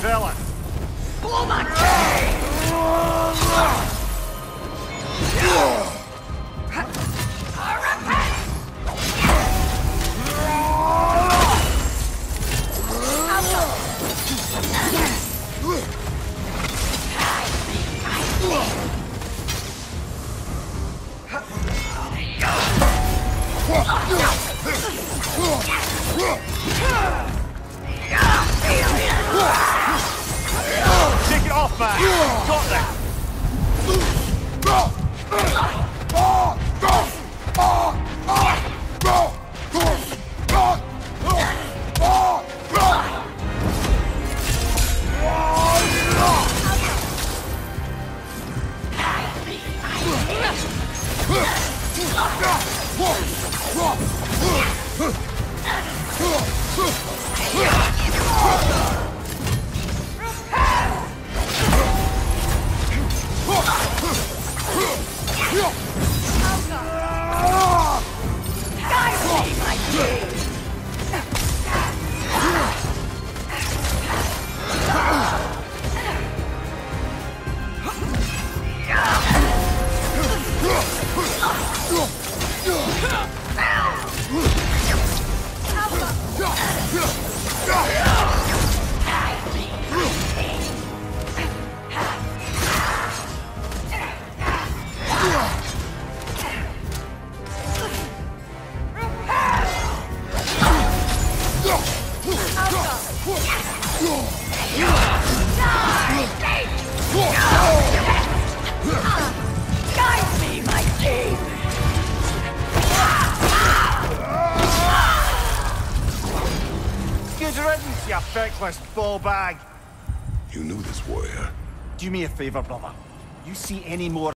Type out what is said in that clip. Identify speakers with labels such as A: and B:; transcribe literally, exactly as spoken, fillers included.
A: fella.
B: Blow my cage!
A: Take it off, man. Got that. Good riddance, you feckless ball bag.
C: You knew this warrior.
A: Do me a favour, brother. You see any more